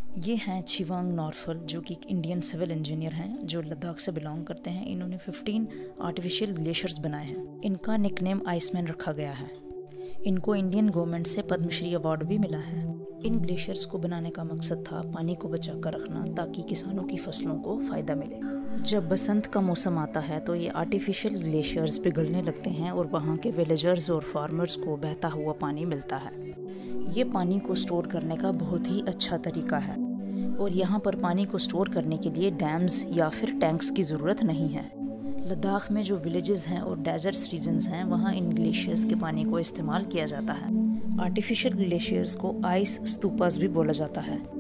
ये हैं छिवांग नॉर्फल, जो कि एक इंडियन सिविल इंजीनियर हैं जो लद्दाख से बिलोंग करते हैं। इन्होंने 15 आर्टिफिशियल ग्लेशियर्स बनाए हैं। इनका निकनेम आइसमैन रखा गया है। इनको इंडियन गवर्नमेंट से पद्मश्री अवार्ड भी मिला है। इन ग्लेशियर्स को बनाने का मकसद था पानी को बचा कर रखना, ताकि किसानों की फसलों को फ़ायदा मिले। जब बसंत का मौसम आता है तो ये आर्टिफिशियल ग्लेशियर्स पिघलने लगते हैं और वहाँ के विलेजर्स और फार्मर्स को बहता हुआ पानी मिलता है। ये पानी को स्टोर करने का बहुत ही अच्छा तरीका है और यहाँ पर पानी को स्टोर करने के लिए डैम्स या फिर टैंक्स की ज़रूरत नहीं है। लद्दाख में जो विलेजेस हैं और डेजर्ट्स रीजन्स हैं, वहाँ इन ग्लेशियर्स के पानी को इस्तेमाल किया जाता है। आर्टिफिशियल ग्लेशियर्स को आइस स्तूपास भी बोला जाता है।